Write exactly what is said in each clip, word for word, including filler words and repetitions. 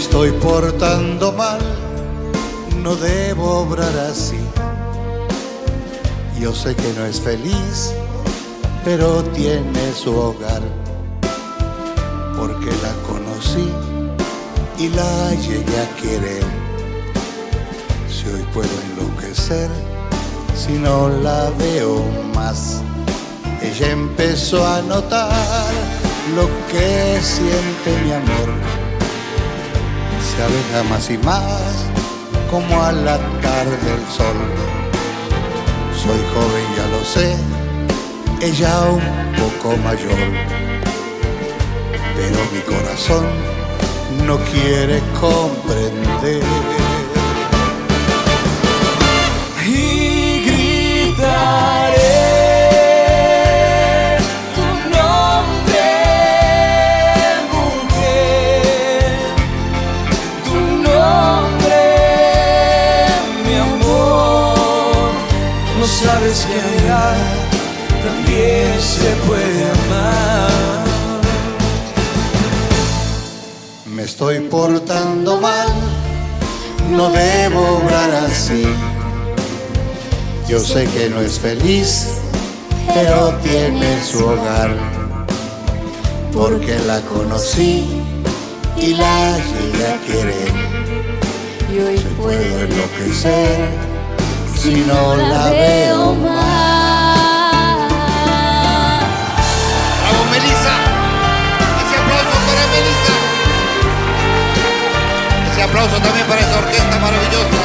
estoy portando mal, no debo obrar así. Yo sé que no es feliz, pero tiene su hogar, porque la conocí y la llegué a querer. Si hoy puedo enloquecer, si no la veo más. Ella empezó a notar lo que siente mi amor. Se aleja más y más, como al tarde del sol. Soy joven, ya lo sé, ella un poco mayor, pero mi corazón no quiere comprender. Y gritaré tu nombre, mujer, tu nombre, mi amor. No sabes que amar también se puede amar. Me estoy portando mal, no debo obrar así. Yo sé que no es feliz, pero tiene su hogar, porque la conocí y la llegué a querer. Y hoy Se puedo puedo enloquecer si no la veo más. ¡Bravo, Melissa! Ese aplauso para Melissa. Ese aplauso también para esa orquesta maravillosa.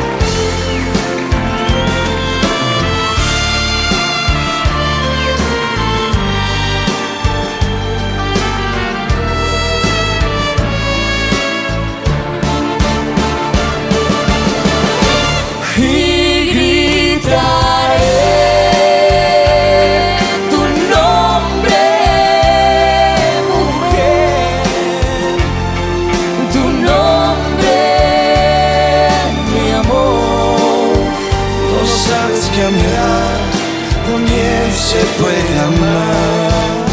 Y gritaré tu nombre, mujer, tu nombre, mi amor. No sabes que amar también se puede amar.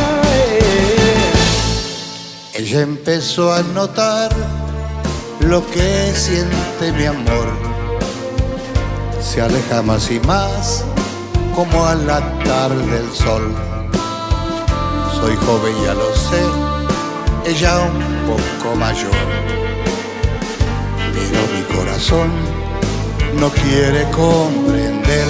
Ella empezó a notar lo que siente mi amor. Se aleja más y más, como al tarde del sol. Soy joven, ya lo sé, ella un poco mayor, pero mi corazón no quiere comprender.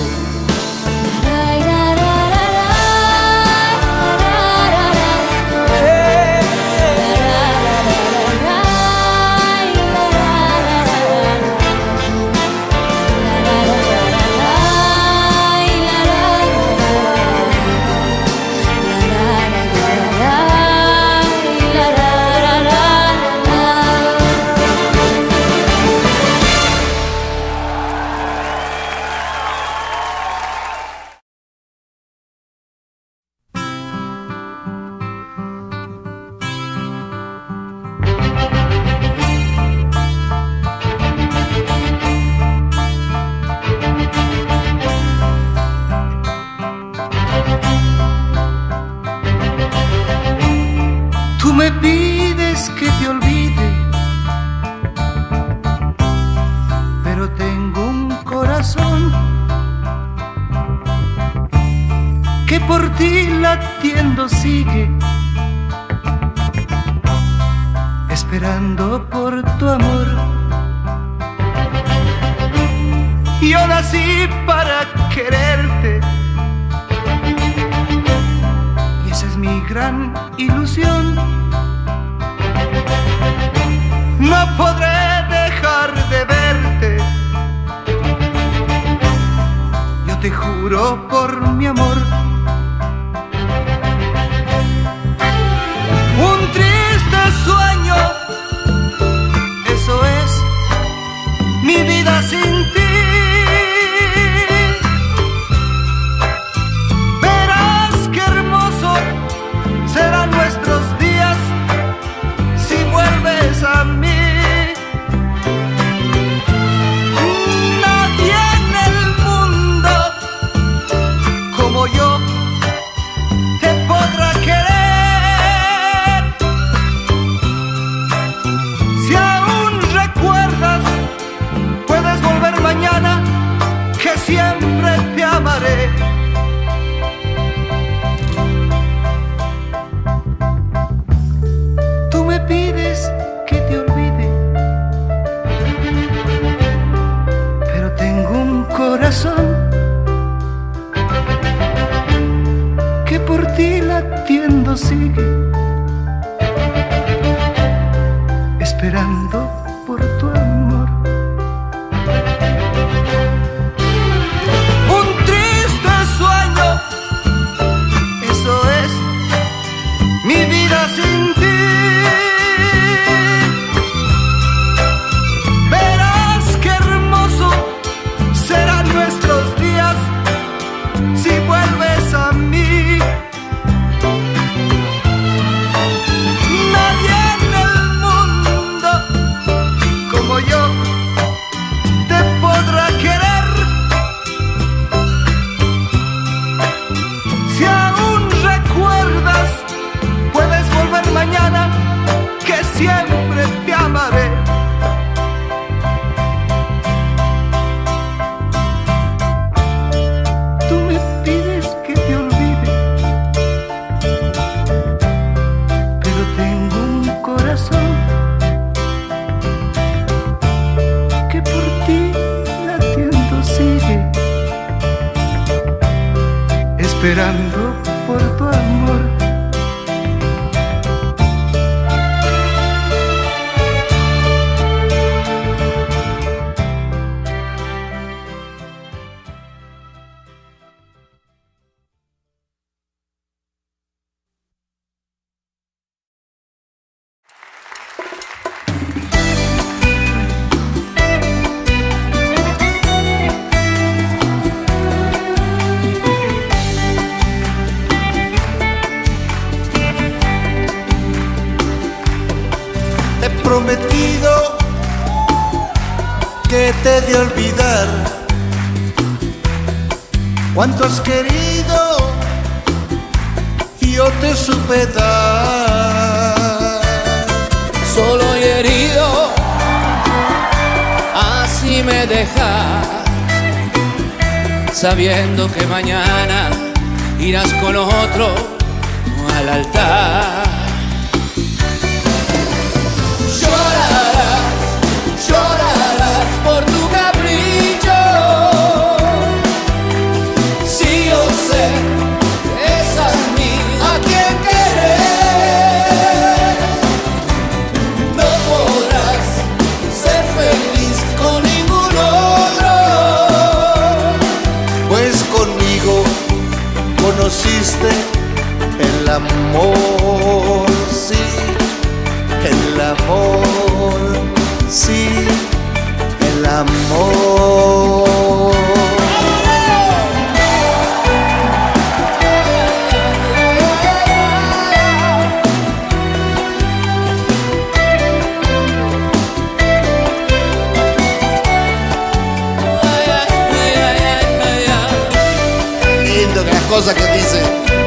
Tú me pides que te olvide, pero tengo un corazón que por ti latiendo sigue, esperando por tu amor. Yo nací para quererte y esa es mi gran ilusión. No podré dejar de verte, yo te juro por mi amor. Un triste sueño, eso es mi vida sin ti. Verás qué hermoso serán nuestros días corazón que por ti latiendo sigue, esperando por tu amor. Un triste sueño, eso es mi vida sin ti. Verás qué hermoso serán nuestros días si vuelves a mí. Nadie en el mundo como yo te podrá querer. Si aún recuerdas, puedes volver mañana, que siempre te amaré. Tú me pides que te olvide, pero tengo un corazón que por ti latiendo sigue, esperando por tu amor. He prometido que te he de olvidar cuánto has querido y yo te supe dar. Solo y herido, así me dejas, sabiendo que mañana irás con otro al altar. Llorarás, llorarás por tu capricho. Si yo sé que es a mí a quien querer, no podrás ser feliz con ningún otro. Pues conmigo conociste el amor, sí, el amor, sí, el amor. Lindo que las cosas que dice.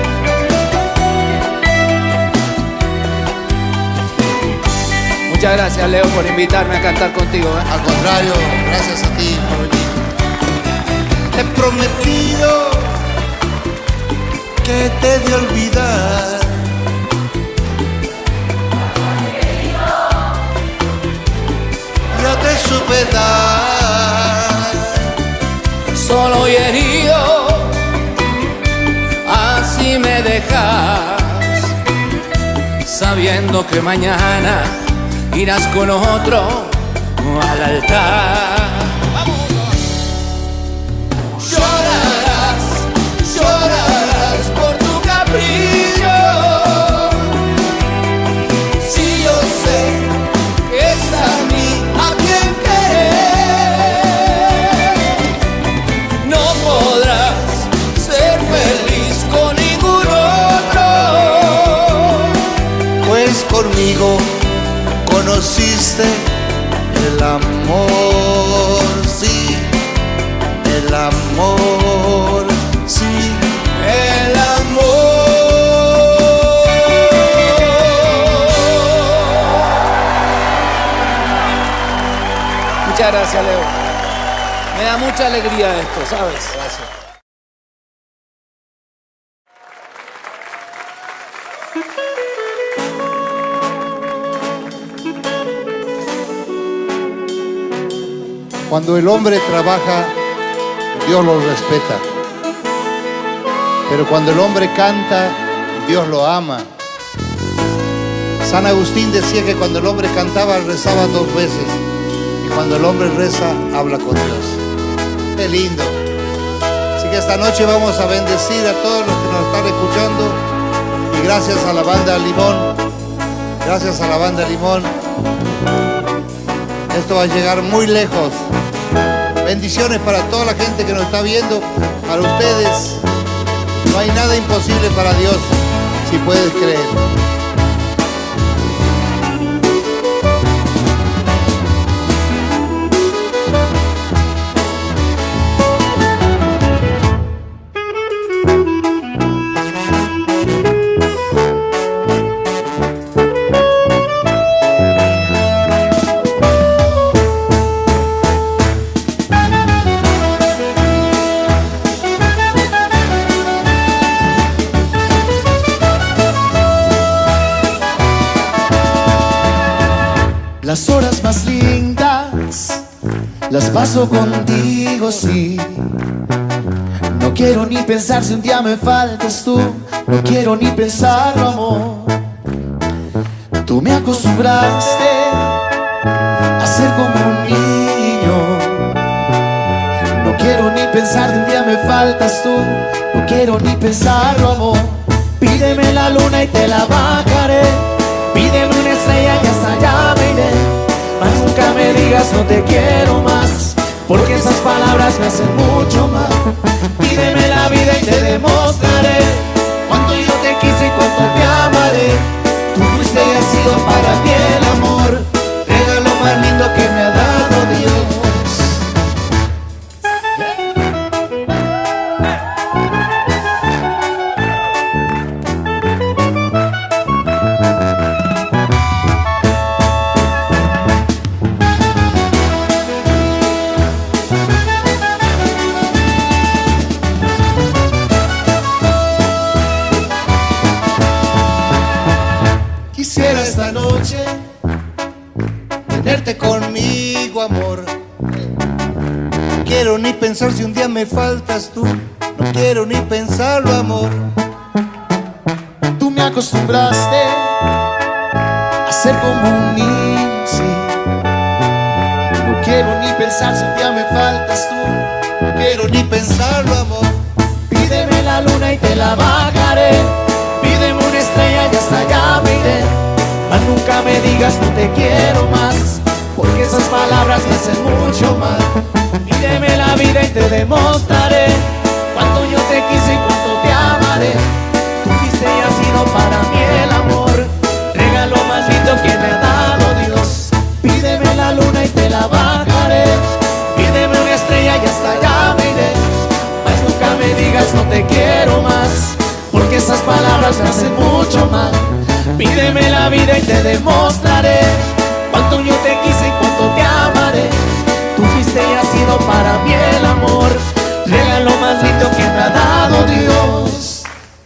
Muchas gracias, Leo, por invitarme a cantar contigo, ¿eh? Al contrario, gracias a ti por venir. Te he prometido que te he de olvidar yo te supe dar. Solo y herido, así me dejas, sabiendo que mañana irás con otro al altar. Llorarás, llorarás por tu capricho. Si yo sé que es a mí a quien querer, no podrás ser feliz con ningún otro. Pues conmigo conociste el amor, sí, el amor, sí, El amor. Muchas gracias, Leo. Me da mucha alegría esto, ¿sabes? Gracias. Cuando el hombre trabaja Dios lo respeta. Pero cuando el hombre canta, Dios lo ama. San Agustín decía que cuando el hombre cantaba, rezaba dos veces. Y cuando el hombre reza, habla con Dios. Qué lindo. Así que esta noche vamos a bendecir a todos los que nos están escuchando. Y gracias a la banda Limón, gracias a la banda Limón, esto va a llegar muy lejos. Bendiciones para toda la gente que nos está viendo, para ustedes. No hay nada imposible para Dios, si puedes creer. Las horas más lindas las paso contigo, sí. No quiero ni pensar si un día me faltas tú. No quiero ni pensarlo, amor. Tú me acostumbraste a ser como un niño. No quiero ni pensar si un día me faltas tú. No quiero ni pensarlo, amor. Pídeme la luna y te la bajaré. Pídeme una estrella y hasta allá me iré. Mas nunca me digas no te quiero más, porque esas palabras me hacen mucho mal. Pídeme la vida y te demostraré cuánto yo te quise y cuánto te amaré. Tú fuiste y has sido para mí el amor, regalo más lindo que me ha dado Dios. Quisiera esta noche Tenerte conmigo, amor. No quiero ni pensar si un día me faltas tú. No quiero ni pensarlo, amor. Tú me acostumbraste a ser como un niño, sí. No quiero ni pensar si un día me faltas tú. No quiero ni pensarlo, amor. Pídeme la luna y te la bajaré. Pídeme una estrella y hasta allá me iré. Mas nunca me digas no te quiero más, porque esas palabras me hacen mucho mal. Pídeme la vida y te demostraré cuánto yo te quise y cuánto te amaré. Tú fuiste y has sido para mí el amor, regalo más lindo que me ha dado Dios. Pídeme la luna y te la bajaré. Pídeme una estrella y hasta allá me iré. Mas nunca me digas no te quiero más, porque esas palabras me hacen mucho mal. Pídeme la vida y te demostraré cuánto yo te quise y cuánto te amaré. Tú fuiste y has sido para mí el amor, regalo más lindo que me ha dado Dios.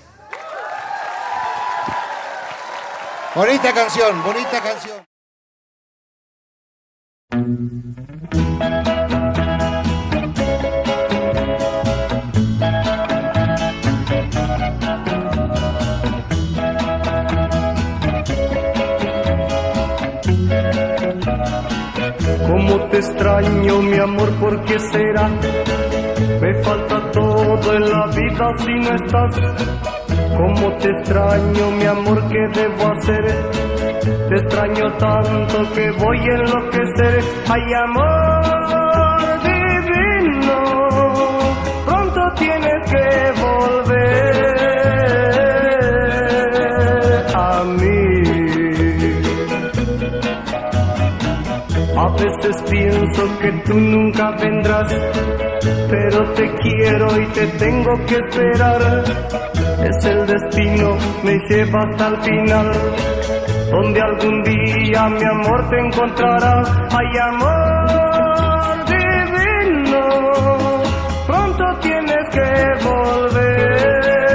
Bonita canción, bonita canción. Cómo te extraño, mi amor, ¿por qué será? Me falta todo en la vida si no estás. Cómo te extraño, mi amor, ¿qué debo hacer? Te extraño tanto que voy a enloquecer. Ay, amor divino, pronto tienes que volver a mí. A veces pienso que tú nunca vendrás, pero te quiero y te tengo que esperar. Es el destino, me lleva hasta el final, donde algún día mi amor te encontrará. Ay, amor divino, pronto tienes que volver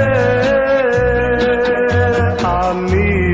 a mí.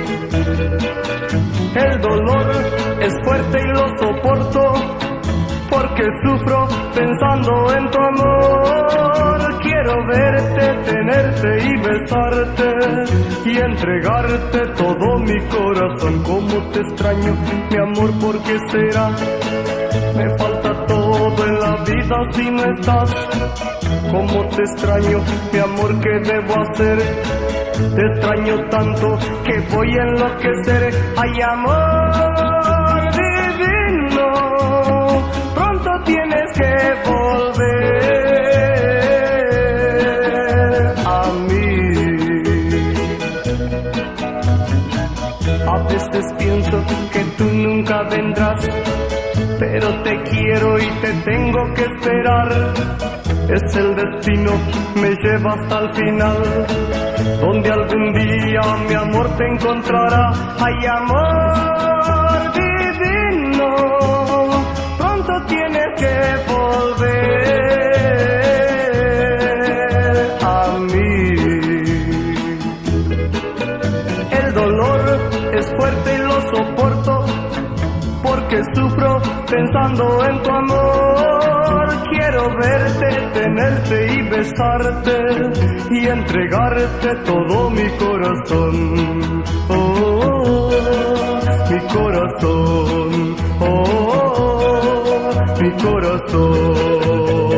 El dolor es fuerte y lo soporto, porque sufro pensando en tu amor. Quiero verte, tenerte y besarte y entregarte todo mi corazón. Como te extraño, mi amor, ¿por qué será? Me falta todo en la vida si no estás. Como te extraño, mi amor, ¿qué debo hacer? Te extraño tanto que voy a enloquecer. Ay, amor divino, pronto tienes que volver a mí. A veces pienso que tú nunca vendrás, pero te quiero y te tengo que esperar. Es el destino, me lleva hasta el final, donde algún día mi amor te encontrará. Ay, amor divino, pronto tienes que volver a mí. El dolor es fuerte y lo soporto, porque sufro pensando en tu amor. Quiero verte, tenerte y besarte y entregarte todo mi corazón. Oh, oh, oh, mi corazón. Oh, oh, oh, mi corazón.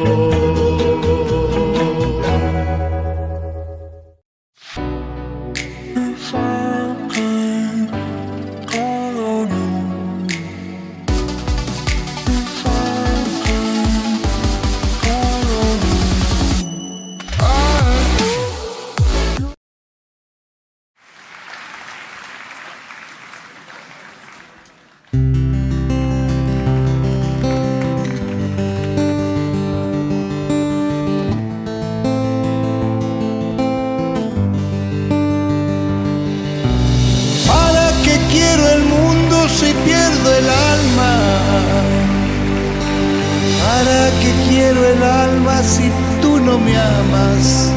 Si pierdo el alma, ¿para qué quiero el alma si tú no me amas?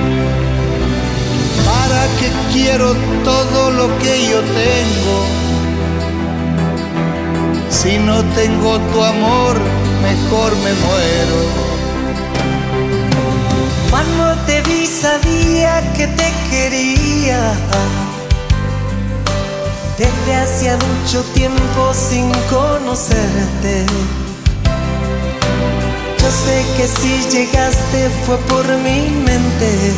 ¿Para qué quiero todo lo que yo tengo si no tengo tu amor? Mejor me muero. Cuando te vi sabía que te quería, desde hacía mucho tiempo sin conocerte. Yo sé que si llegaste fue por mi mente.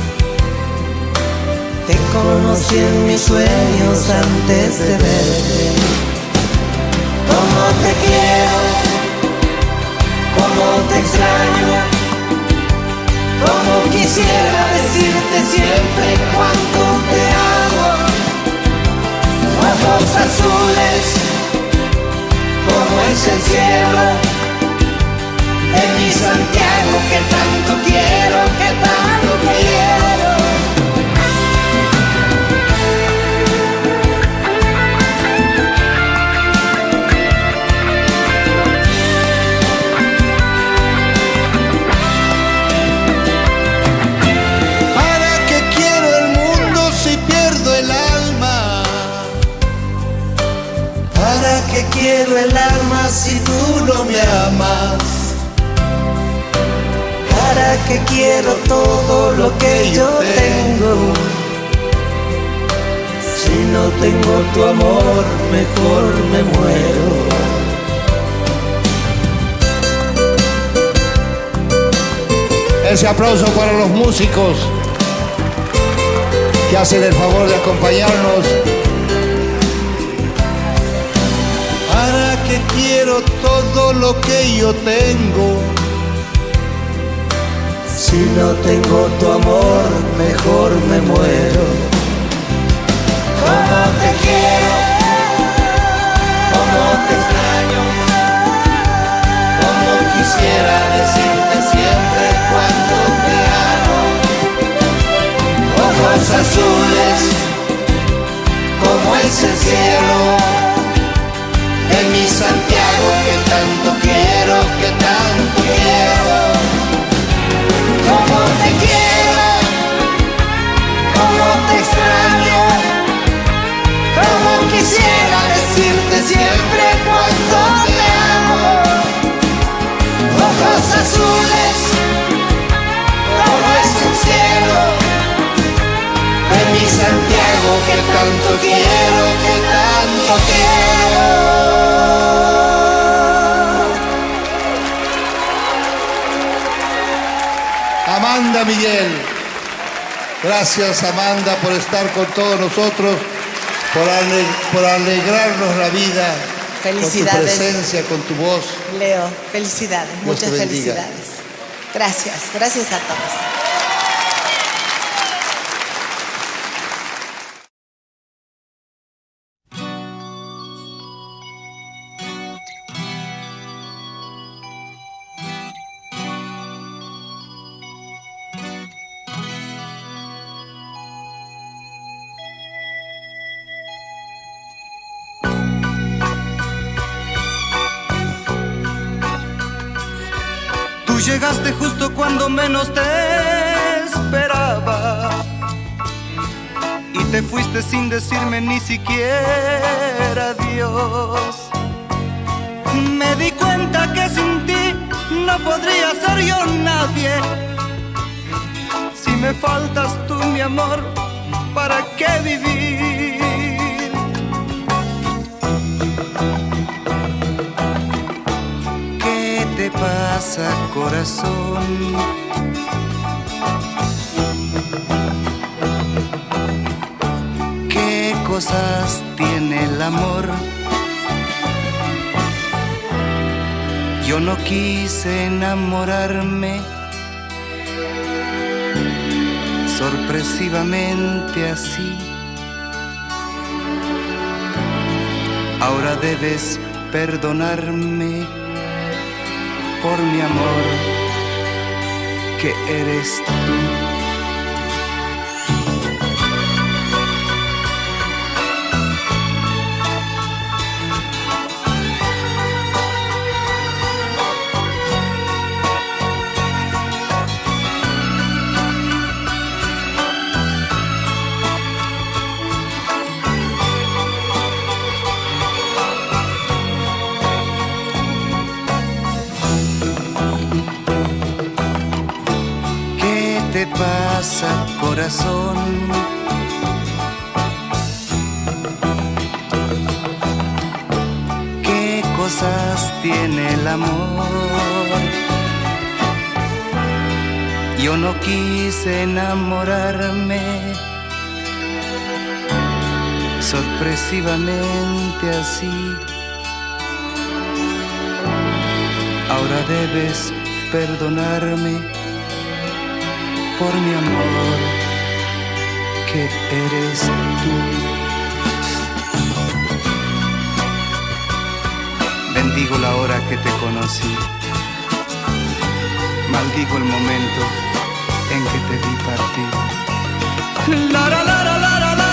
Te conocí en mis sueños antes de verte. Cómo te quiero, cómo te extraño, cómo quisiera decirte siempre cuánto te amo. Ojos azules, como es el cielo, de mi Santiago que tanto quiero, que tanto quiero. ¿Para qué quiero el mundo si pierdo el alma? ¿Para qué quiero el alma si tú no me amas? ¿Para qué quiero todo lo que yo tengo? Si no tengo tu amor, mejor me muero. Ese aplauso para los músicos que hacen el favor de acompañarnos. ¿Para qué quiero todo lo que yo tengo? Si no tengo tu amor, mejor me muero. Cómo te quiero, cómo te extraño, cómo quisiera decirte siempre cuánto te amo. Ojos azules, como es el cielo, de mi Santiago que tanto quiero, que tanto quiero. Cómo te quiero, cómo te extraño, cómo quisiera decirte siempre cuánto te amo. quiero, que tanto quiero. Amanda Miguel. Gracias, Amanda, por estar con todos nosotros, por, ale por alegrarnos la vida. Felicidades. Con tu presencia, con tu voz. Leo, felicidades, Dios muchas te bendiga. felicidades. Gracias, gracias a todos. Llegaste justo cuando menos te esperaba y te fuiste sin decirme ni siquiera adiós. Me di cuenta que sin ti no podría ser yo nadie. Si me faltas tú, mi amor, ¿para qué vivir? ¿Qué te pasa, corazón? ¿Qué cosas tiene el amor? Yo no quise enamorarme sorpresivamente así. Ahora debes perdonarme por mi amor, que eres tú. ¿Qué te pasa, corazón? ¿Qué cosas tiene el amor? Yo no quise enamorarme sorpresivamente así. Ahora debes perdonarme por mi amor, que eres tú. Bendigo la hora que te conocí, maldigo el momento en que te vi partir. La, la, la, la, la, la, la.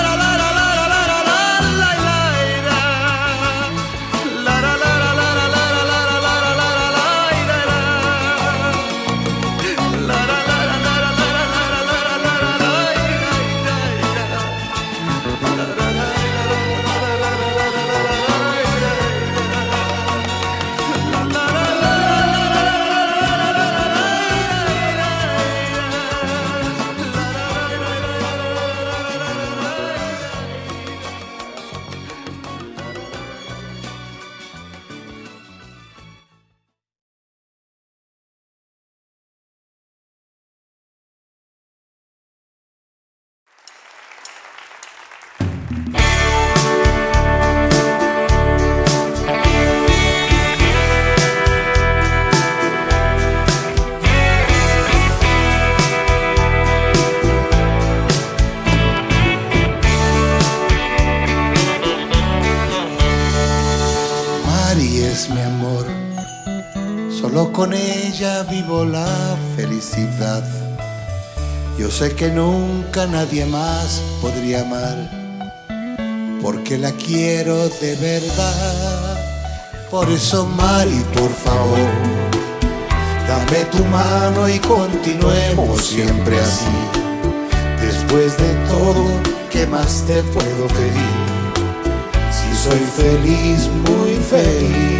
Mi amor, solo con ella vivo la felicidad. Yo sé que nunca nadie más podría amar, porque la quiero de verdad. Por eso, Mari, por favor, dame tu mano y continuemos siempre así. Después de todo, ¿qué más te puedo pedir? Si soy feliz, muy feliz.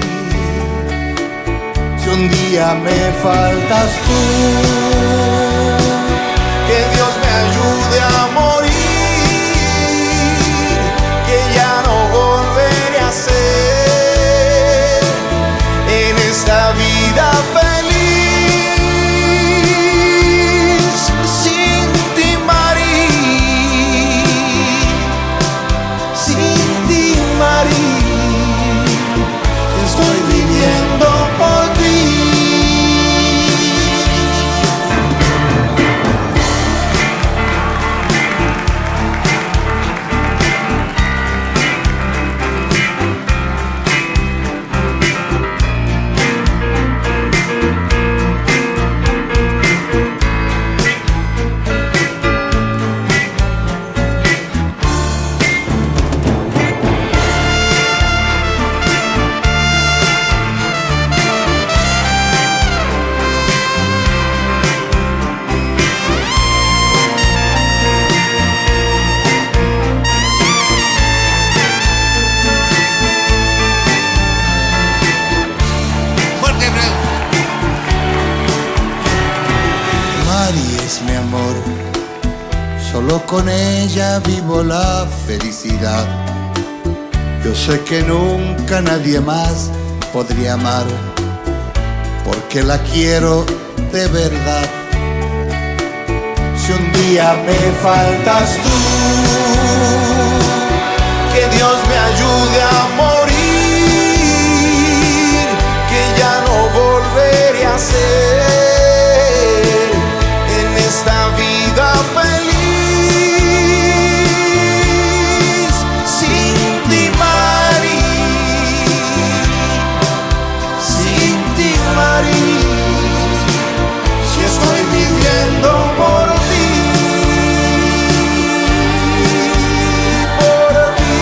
Si un día me faltas tú, que Dios me ayude a morir. solo con ella vivo la felicidad. Yo sé que nunca nadie más podría amar, porque la quiero de verdad. Si un día me faltas tú, que Dios me ayude a morir, que ya no volveré a ser en esta vida feliz. Sin ti, Mari, sin ti, Mari, si estoy viviendo por ti, por ti.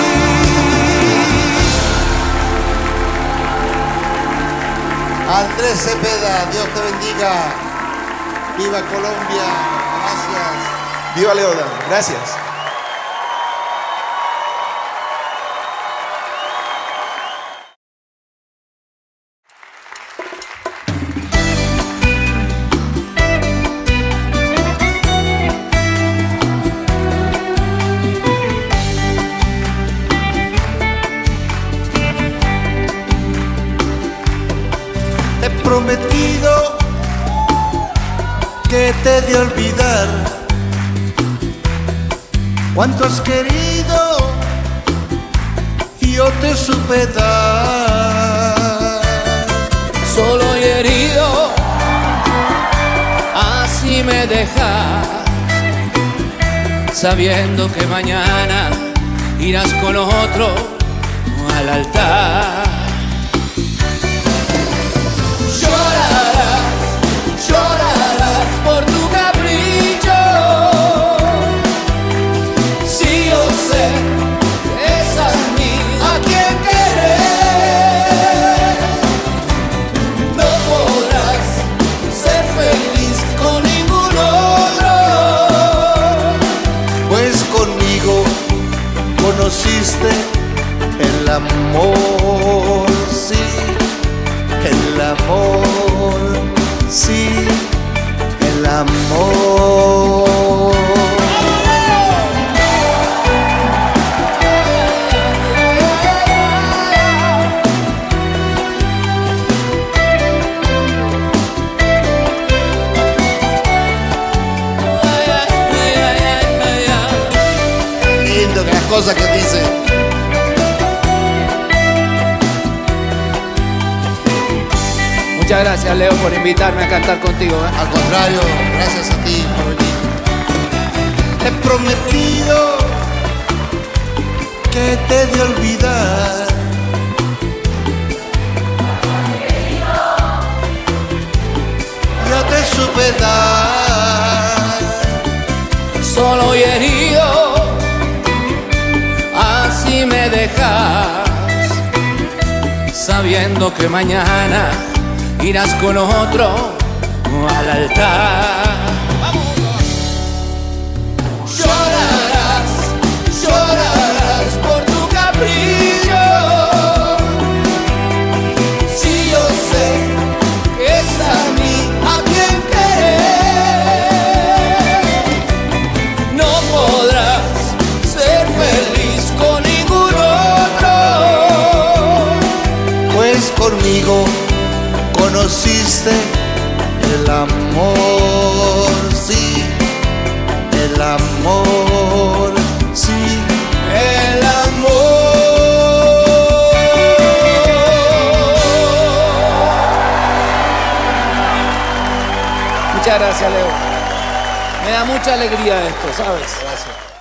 Andrés Cepeda, Dios te bendiga. Viva Colombia, gracias. Viva Leodan, gracias. He prometido que te he de olvidar cuánto has querido y yo te supe dar. Solo y herido, así me dejas, sabiendo que mañana irás con otro al altar. Llorarás, llorarás por tu capricho. Si yo sé que es a mí a quien querer, no podrás ser feliz con ningún otro. Pues conmigo conociste el amor, sí, el amor, sí, el amor. Lindo que las cosas que dice. Muchas gracias, Leo, por invitarme a cantar contigo, ¿eh? Al contrario, gracias a ti por venir. He prometido que te he de olvidar. Yo te supe dar. Solo y herido, así me dejas, sabiendo que mañana irás con otro al altar. Llorarás, llorarás por tu capricho. Si yo sé que es a mí a quien querer, no podrás ser feliz con ningún otro. Pues conmigo conociste el amor, sí, el amor, sí, El amor. Muchas gracias, Leo. Me da mucha alegría esto, ¿sabes? Gracias.